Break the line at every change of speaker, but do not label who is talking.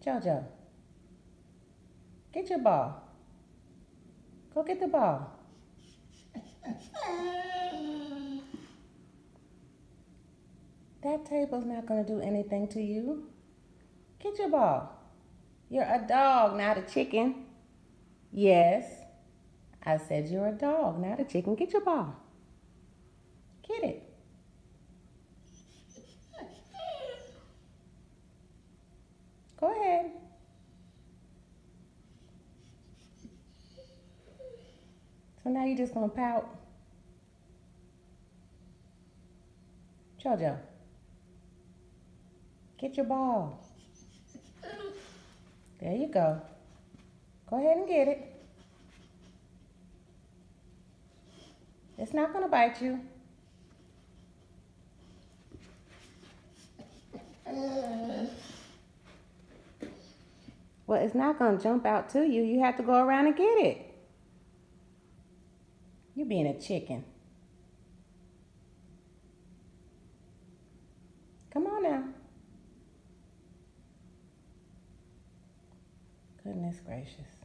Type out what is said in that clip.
JoJo, get your ball. Go get the ball. That table's not going to do anything to you. Get your ball. You're a dog, not a chicken. Yes, I said you're a dog, not a chicken. Get your ball. Get it. Go ahead. So now you're just going to pout. JoJo, get your ball. There you go. Go ahead and get it. It's not going to bite you. Well, it's not going to jump out to you. You have to go around and get it. You're being a chicken. Come on now. Goodness gracious.